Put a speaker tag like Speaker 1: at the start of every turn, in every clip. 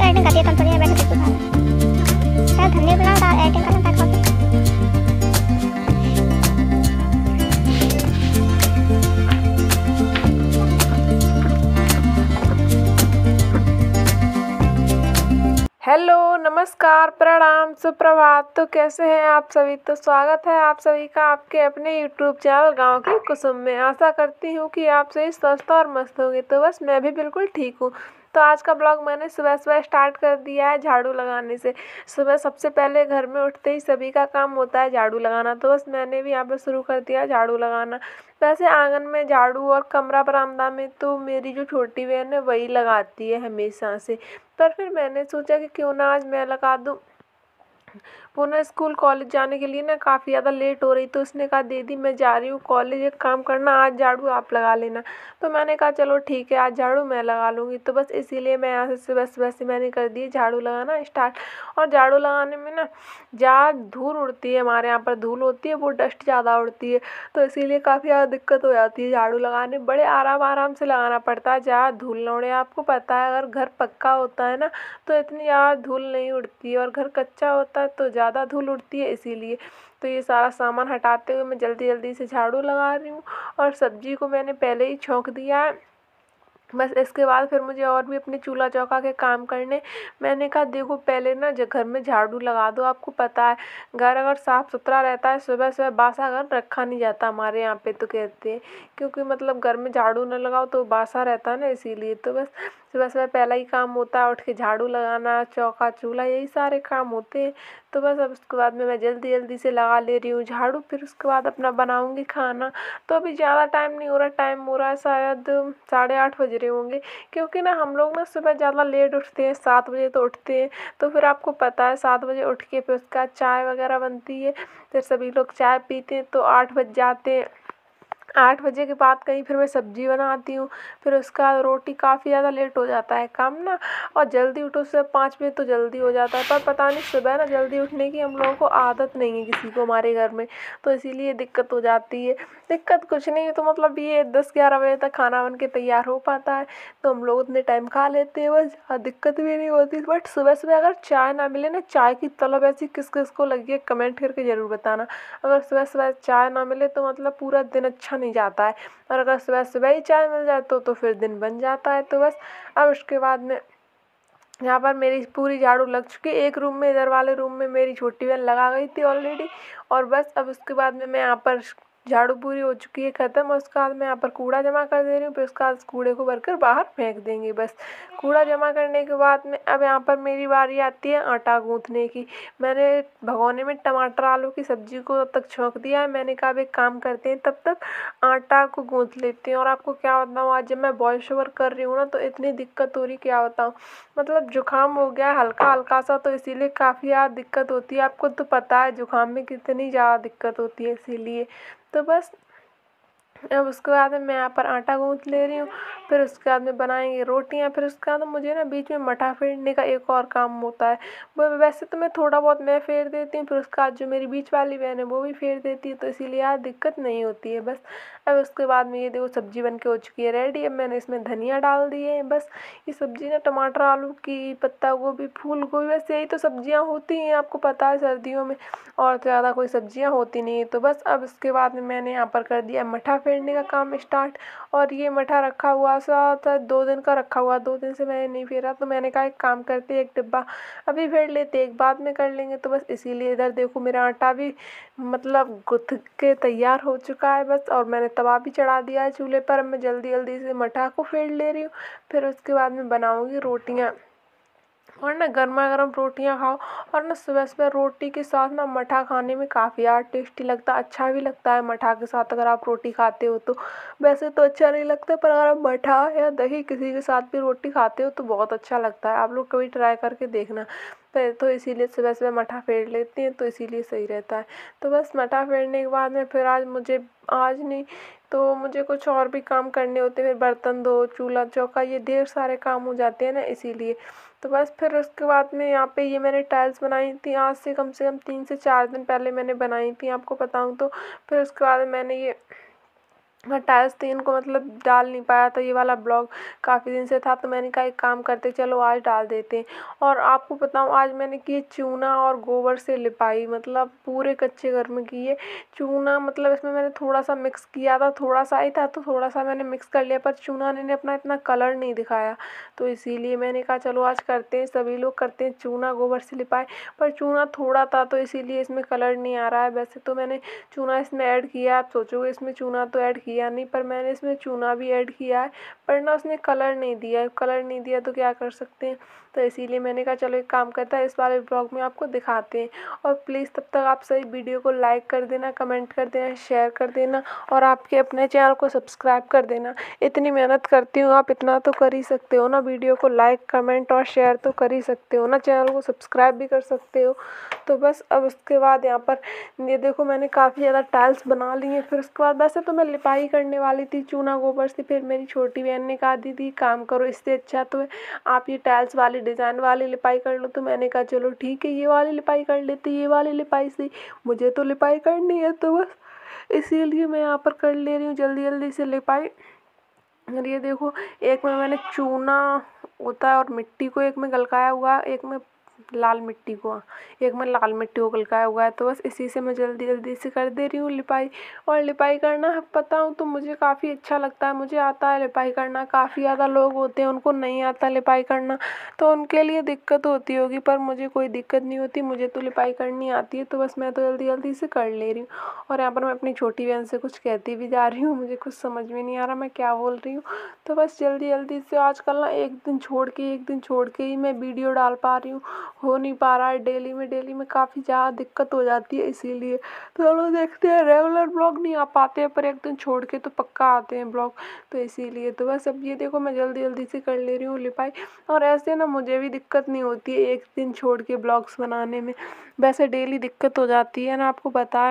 Speaker 1: Editing करती है तो हम थोड़ी देर बैठे टिकटॉक खाना शायद धंधे बना था एडिटिंग करना था खाना।
Speaker 2: हेलो, नमस्कार, प्रणाम, सुप्रभात। तो कैसे हैं आप सभी? तो स्वागत है आप सभी का आपके अपने यूट्यूब चैनल गांव की कुसुम में। आशा करती हूँ कि आप सही स्वस्थ और मस्त होंगे। तो बस मैं भी बिल्कुल ठीक हूँ। तो आज का ब्लॉग मैंने सुबह सुबह स्टार्ट कर दिया है झाड़ू लगाने से। सुबह सबसे पहले घर में उठते ही सभी का काम होता है झाड़ू लगाना, तो बस मैंने भी यहाँ पर शुरू कर दिया झाड़ू लगाना। वैसे आंगन में झाड़ू और कमरा बरामदा में तो मेरी जो छोटी बहन है वही लगाती है हमेशा से, पर फिर मैंने सोचा कि क्यों ना आज मैं लगा दूँ। वो ना स्कूल कॉलेज जाने के लिए ना काफ़ी ज़्यादा लेट हो रही, तो उसने कहा दीदी मैं जा रही हूँ कॉलेज, एक काम करना आज झाड़ू आप लगा लेना। तो मैंने कहा चलो ठीक है, आज झाड़ू मैं लगा लूँगी। तो बस इसीलिए मैं यहाँ से सुबह सुबह से मैंने कर दी झाड़ू लगाना स्टार्ट। और झाड़ू लगाने में ना जहाँ धूल उड़ती है, हमारे यहाँ पर धूल होती है, वो डस्ट ज़्यादा उड़ती है, तो इसीलिए काफ़ी ज़्यादा दिक्कत हो जाती है झाड़ू लगाने। बड़े आराम आराम से लगाना पड़ता है जहाँ धूल न उड़े। आपको पता है अगर घर पक्का होता है ना तो इतनी ज़्यादा धूल नहीं उड़ती है, और घर कच्चा होता है तो ज़्यादा धूल उड़ती है इसीलिए। तो ये सारा सामान हटाते हुए मैं जल्दी जल्दी से झाड़ू लगा रही हूँ। और सब्जी को मैंने पहले ही छौंक दिया है। बस इसके बाद फिर मुझे और भी अपने चूल्हा चौका के काम करने। मैंने कहा देखो पहले ना घर में झाड़ू लगा दो। आपको पता है घर अगर साफ़ सुथरा रहता है, सुबह सुबह बासा घर रखा नहीं जाता हमारे यहाँ पे, तो कहते हैं क्योंकि मतलब घर में झाड़ू न लगाओ तो बासा रहता है ना, इसीलिए। तो बस सुबह सुबह पहला ही काम होता है उठ के झाड़ू लगाना, चौका चूल्हा, यही सारे काम होते हैं। तो बस अब उसके बाद में मैं जल्दी जल्दी से लगा ले रही हूँ झाड़ू। फिर उसके बाद अपना बनाऊँगी खाना। तो अभी ज़्यादा टाइम नहीं हो रहा, टाइम हो रहा है शायद 8:30 बज रहे होंगे, क्योंकि ना हम लोग ना सुबह ज़्यादा लेट उठते हैं, 7 बजे तो उठते हैं। तो फिर आपको पता है 7 बजे उठ के फिर उसका चाय वगैरह बनती है, फिर सभी लोग चाय पीते हैं तो 8 बज जाते हैं। 8 बजे के बाद कहीं फिर मैं सब्जी बनाती हूँ, फिर उसका रोटी, काफ़ी ज़्यादा लेट हो जाता है काम ना। और जल्दी उठो से 5 बजे तो जल्दी हो जाता है, पर पता नहीं सुबह ना जल्दी उठने की हम लोगों को आदत नहीं है किसी को हमारे घर में, तो इसीलिए दिक्कत हो जाती है। दिक्कत कुछ नहीं है, तो मतलब ये 10-11 बजे तक खाना बन के तैयार हो पाता है, तो हम लोग उतने टाइम खा लेते हैं, बस दिक्कत भी नहीं होती। बट सुबह सुबह अगर चाय ना मिले ना, चाय की तलब ऐसी किस किस को लगी है कमेंट करके ज़रूर बताना। अगर सुबह सुबह चाय ना मिले तो मतलब पूरा दिन अच्छा नहीं जाता है, और अगर सुबह सुबह ही चाय मिल जाए तो फिर दिन बन जाता है। तो बस अब उसके बाद में यहाँ पर मेरी पूरी झाड़ू लग चुकी है। एक रूम में, इधर वाले रूम में मेरी छोटी बहन लगा गई थी ऑलरेडी। और बस अब उसके बाद में मैं यहाँ पर झाड़ू पूरी हो चुकी है ख़त्म। और उसके बाद मैं यहाँ पर कूड़ा जमा कर दे रही हूँ, फिर उसके बाद कूड़े को भरकर बाहर फेंक देंगे। बस कूड़ा जमा करने के बाद में अब यहाँ पर मेरी बारी आती है आटा गूँथने की। मैंने भगोने में टमाटर आलू की सब्ज़ी को तब तक छोंक दिया है। मैंने कहा अब एक काम करते हैं, तब तक आटा को गूँथ लेते हैं। और आपको क्या बताऊँ, आज जब मैं वॉइस ओवर कर रही हूँ ना तो इतनी दिक्कत हो रही, क्या बताऊँ। मतलब जुकाम हो गया हल्का हल्का सा, तो इसीलिए काफ़ी ज़्यादा दिक्कत होती है। आपको तो पता है जुकाम में कितनी ज़्यादा दिक्कत होती है, इसीलिए। तो बस अब उसके बाद में मैं यहाँ पर आटा गूँथ ले रही हूँ, फिर उसके बाद में बनाएंगे रोटियाँ। फिर उसके बाद मुझे ना बीच में मठा फेरने का एक और काम होता है। वो वैसे तो मैं थोड़ा बहुत मैं फेर देती हूँ, फिर उसके बाद जो मेरी बीच वाली बहन है वो भी फेर देती है, तो इसीलिए यार दिक्कत नहीं होती है। बस अब उसके बाद में ये देखो सब्ज़ी बन के हो चुकी है रेडी। अब मैंने इसमें धनिया डाल दी है। बस ये सब्ज़ी ना टमाटर आलू की, पत्ता गोभी, फूल गोभी, बस यही तो सब्ज़ियाँ होती हैं, आपको पता है सर्दियों में और तो ज़्यादा कोई सब्ज़ियाँ होती नहीं है। तो बस अब इसके बाद में मैंने यहाँ पर कर दिया मठा फेरने का काम स्टार्ट। और ये मठा रखा हुआ सा था, 2 दिन का रखा हुआ, 2 दिन से मैंने नहीं फेरा, तो मैंने कहा एक काम करते, एक डिब्बा अभी फेर लेते, एक बाद में कर लेंगे। तो बस इसीलिए इधर देखो मेरा आटा भी मतलब गुथ के तैयार हो चुका है बस। और मैंने तवा भी चढ़ा दिया है चूल्हे पर। अब मैं जल्दी जल्दी से मठा को फेर ले रही हूँ, फिर उसके बाद में बनाऊँगी रोटियाँ। और ना गर्मा गर्म रोटियाँ खाओ, और ना सुबह सुबह रोटी के साथ ना मठा खाने में काफ़ी यार टेस्टी लगता है, अच्छा भी लगता है मठा के साथ अगर आप रोटी खाते हो तो। वैसे तो अच्छा नहीं लगता, पर अगर आप मठा या दही किसी के साथ भी रोटी खाते हो तो बहुत अच्छा लगता है। आप लोग कभी ट्राई करके देखना। तो इसीलिए सुबह सुबह मठा फेर लेते हैं, तो इसीलिए सही रहता है। तो बस मठा फेरने के बाद में फिर आज नहीं तो मुझे कुछ और भी काम करने होते हैं, फिर बर्तन धो, चूल्हा चौका, ये ढेर सारे काम हो जाते हैं ना, इसीलिए। तो बस फिर उसके बाद में यहाँ पे ये मैंने टाइल्स बनाई थी, आज से कम 3 से 4 दिन पहले मैंने बनाई थी, आपको बताऊँ तो। फिर उसके बाद मैंने ये टाइल्स थी इनको मतलब डाल नहीं पाया था। ये वाला ब्लॉग काफ़ी दिन से था तो मैंने कहा एक काम करते चलो आज डाल देते हैं। और आपको बताऊं आज मैंने की चूना और गोबर से लिपाई, मतलब पूरे कच्चे घर में की है। चूना मतलब इसमें मैंने थोड़ा सा मिक्स किया था, थोड़ा सा ही था तो थोड़ा सा मैंने मिक्स कर लिया, पर चूना ने अपना इतना कलर नहीं दिखाया, तो इसीलिए मैंने कहा चलो आज करते हैं, सभी लोग करते हैं चूना गोबर से लिपाई। पर चूना थोड़ा था तो इसीलिए इसमें कलर नहीं आ रहा है। वैसे तो मैंने चूना इसमें ऐड किया, आप सोचोगे इसमें चूना तो ऐड किया नहीं, पर मैंने इसमें चूना भी ऐड किया है, पर ना उसने कलर नहीं दिया है। कलर नहीं दिया तो क्या कर सकते हैं, तो इसीलिए मैंने कहा चलो एक काम करता है इस वाले ब्लॉग में आपको दिखाते हैं। और प्लीज़ तब तक आप सही वीडियो को लाइक कर देना, कमेंट कर देना, शेयर कर देना और आपके अपने चैनल को सब्सक्राइब कर देना। इतनी मेहनत करती हूँ, आप इतना तो कर ही सकते हो ना, वीडियो को लाइक कमेंट और शेयर तो कर ही सकते हो ना, चैनल को सब्सक्राइब भी कर सकते हो। तो बस अब उसके बाद यहाँ पर ये देखो मैंने काफ़ी ज़्यादा टाइल्स बना ली हैं। फिर उसके बाद वैसे तो मैं लिपाई करने वाली थी चूना गोबर से, फिर मेरी छोटी बहन ने कहा दीदी काम करो इससे अच्छा तो आप ये टाइल्स वाली डिज़ाइन वाली लिपाई कर लो। तो मैंने कहा चलो ठीक है ये वाली लिपाई कर लेती, ये वाली लिपाई से मुझे तो लिपाई करनी है, तो बस इसीलिए मैं यहाँ पर कर ले रही हूँ जल्दी जल्दी से लिपाई। और ये देखो एक में मैंने चूना होता है और मिट्टी को एक में गलकाया हुआ, एक में लाल मिट्टी को, एक में लाल मिट्टी को गलकाया हुआ है, तो बस इसी से मैं जल्दी जल्दी से कर दे रही हूँ लिपाई। और लिपाई करना पता हूँ तो मुझे काफ़ी अच्छा लगता है, मुझे आता है लिपाई करना। काफ़ी ज़्यादा लोग होते हैं उनको नहीं आता लिपाई करना, तो उनके लिए दिक्कत होती होगी, पर मुझे कोई दिक्कत नहीं होती, मुझे तो लिपाई करनी आती है, तो बस मैं तो जल्दी जल्दी से कर ले रही हूँ। और यहाँ पर मैं अपनी छोटी बहन से कुछ कहती भी जा रही हूँ, मुझे कुछ समझ में नहीं आ रहा मैं क्या बोल रही हूँ। तो बस जल्दी जल्दी से आजकल ना एक दिन छोड़ के ही मैं वीडियो डाल पा रही हूँ, हो नहीं पा रहा है डेली में काफ़ी ज़्यादा दिक्कत हो जाती है, इसीलिए तो चलो देखते हैं। रेगुलर ब्लॉग नहीं आ पाते हैं पर एक दिन छोड़ के तो पक्का आते हैं ब्लॉग, तो इसीलिए तो बस अब ये देखो मैं जल्दी जल्दी से कर ले रही हूँ लिपाई। और ऐसे ना मुझे भी दिक्कत नहीं होती है एक दिन छोड़ के ब्लॉग्स बनाने में, वैसे डेली दिक्कत हो जाती है ना आपको बताएं,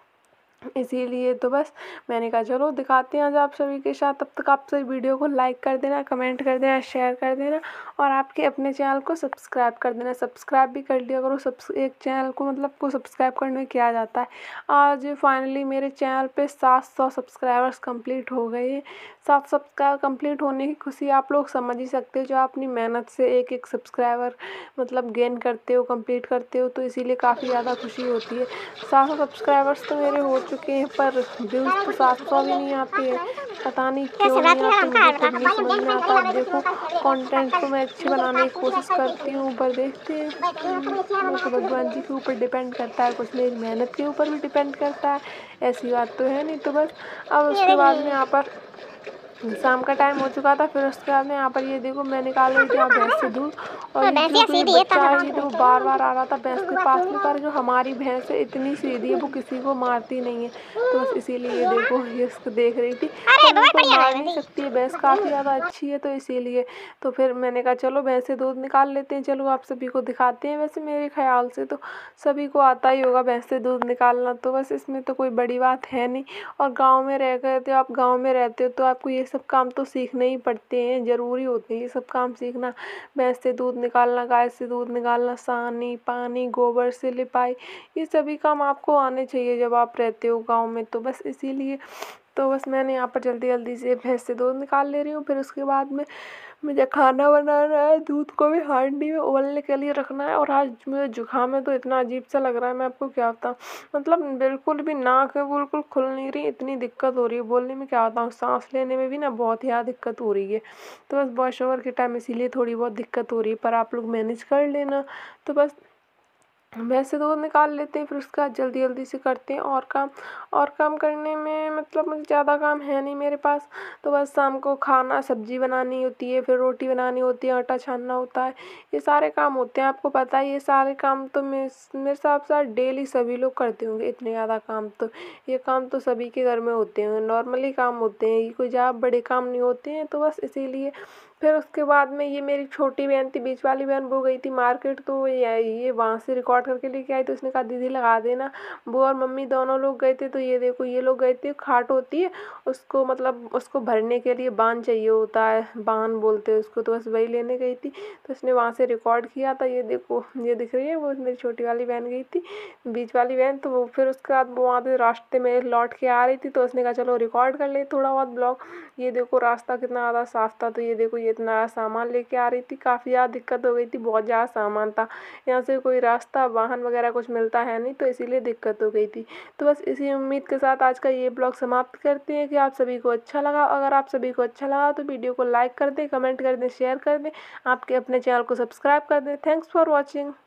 Speaker 2: इसीलिए तो बस मैंने कहा चलो दिखाते हैं आज आप सभी के साथ। तब तक आप सभी वीडियो को लाइक कर देना, कमेंट कर देना, शेयर कर देना और आपके अपने चैनल को सब्सक्राइब कर देना। सब्सक्राइब भी कर लिया करो, एक चैनल को मतलब को सब्सक्राइब करने में क्या जाता है। आज फाइनली मेरे चैनल पे 700 सब्सक्राइबर्स कंप्लीट हो गए हैं। 700 सब्सक्राइबर कंप्लीट होने की खुशी आप लोग समझ ही सकते हो, जो आप अपनी मेहनत से एक एक सब्सक्राइबर मतलब गेन करते हो, कंप्लीट करते हो, तो इसीलिए काफ़ी ज़्यादा खुशी होती है। 700 सब्सक्राइबर्स तो मेरे हो चुके हैं पर व्यूज़ तो 700 भी नहीं आते हैं, पता नहीं क्यों नहीं आते, मुझे खुद नहीं समझ में आता। अब देखो कंटेंट तो मैं अच्छी बनाने की कोशिश करती हूँ पर देखते हैं, वो तो भगवान जी के ऊपर डिपेंड करता है, कुछ मेरी मेहनत के ऊपर भी डिपेंड करता है, ऐसी बात तो है नहीं। तो बस अब उसके बाद में यहाँ पर शाम का टाइम हो चुका था, फिर उसके बाद में यहाँ पर ये देखो मैं निकाल रही थी यहाँ भैंस से दूध, और ये जो बच्चा है ये देखो बार बार आ रहा था भैंस के पास में, पर जो हमारी भैंस है इतनी सीधी है वो किसी को मारती नहीं है, तो बस इसीलिए ये देखो ये उसको देख रही थी, तो उनको मार नहीं सकती है, भैंस काफ़ी ज़्यादा अच्छी है, तो इसीलिए तो फिर मैंने कहा चलो भैंस से दूध निकाल लेते हैं, चलो आप सभी को दिखाते हैं। वैसे मेरे ख्याल से तो सभी को आता ही होगा भैंस से दूध निकालना, तो बस इसमें तो कोई बड़ी बात है नहीं। और गाँव में रह गए थे, आप गाँव में रहते हो तो आपको ये सब काम तो सीखने ही पड़ते हैं, ज़रूरी होते हैं ये सब काम सीखना। भैंस से दूध निकालना, गाय से दूध निकालना, सानी पानी, गोबर से लिपाई, ये सभी काम आपको आने चाहिए जब आप रहते हो गाँव में, तो बस इसीलिए तो बस मैंने यहाँ पर जल्दी जल्दी से भैंस से दूध निकाल ले रही हूँ। फिर उसके बाद में मुझे खाना बनाना है, दूध को भी हांडी में उबलने के लिए रखना है। और आज मुझे जुकाम है तो इतना अजीब सा लग रहा है, मैं आपको क्या बताऊँ, मतलब बिल्कुल भी नाक है बिल्कुल खुल नहीं रही, इतनी दिक्कत हो रही है, बोलने में क्या बताऊँ, सांस लेने में भी ना बहुत ज़्यादा दिक्कत हो रही है। तो बस वॉइस ओवर के टाइम इसीलिए थोड़ी बहुत दिक्कत हो रही है, पर आप लोग मैनेज कर लेना। तो बस वैसे दूध निकाल लेते हैं, फिर उसके बाद जल्दी जल्दी से करते हैं और काम करने में मतलब मुझे ज़्यादा काम है नहीं मेरे पास, तो बस शाम को खाना सब्जी बनानी होती है, फिर रोटी बनानी होती है, आटा छानना होता है, ये सारे काम होते हैं। आपको पता है ये सारे काम तो मेरे हिसाब से डेली सभी लोग करते होंगे, इतने ज़्यादा काम तो ये काम तो सभी के घर में होते हैं, नॉर्मली काम होते हैं, ये कोई ज़्यादा बड़े काम नहीं होते हैं, तो बस इसीलिए फिर उसके बाद में ये मेरी छोटी बहन थी, बीच वाली बहन, वो गई थी मार्केट, तो ये वहाँ से रिकॉर्ड करके लेके आई। तो उसने कहा दीदी लगा देना। वो और मम्मी दोनों लोग गए थे। तो ये देखो ये लोग गए थे, खाट होती है उसको, मतलब उसको भरने के लिए बांध चाहिए होता है, बांध बोलते हैं उसको, तो बस वही लेने गई थी। तो उसने वहाँ से रिकॉर्ड किया था। ये देखो ये दिख रही है, वो मेरी छोटी वाली बहन गई थी, बीच वाली बहन। तो वो फिर उसके बाद वो वहाँ से रास्ते में लौट के आ रही थी, तो उसने कहा चलो रिकॉर्ड कर ले थोड़ा बहुत ब्लॉग। ये देखो रास्ता कितना ज़्यादा साफ था। तो ये देखो ये इतना सामान लेके आ रही थी, काफ़ी ज़्यादा दिक्कत हो गई थी, बहुत ज़्यादा सामान था। यहाँ से कोई रास्ता वाहन वगैरह कुछ मिलता है नहीं, तो इसीलिए दिक्कत हो गई थी। तो बस इसी उम्मीद के साथ आज का ये ब्लॉग समाप्त करते हैं कि आप सभी को अच्छा लगा। अगर आप सभी को अच्छा लगा तो वीडियो को लाइक कर दें, कमेंट कर दें, शेयर कर दें, आपके अपने चैनल को सब्सक्राइब कर दें। Thanks for watching.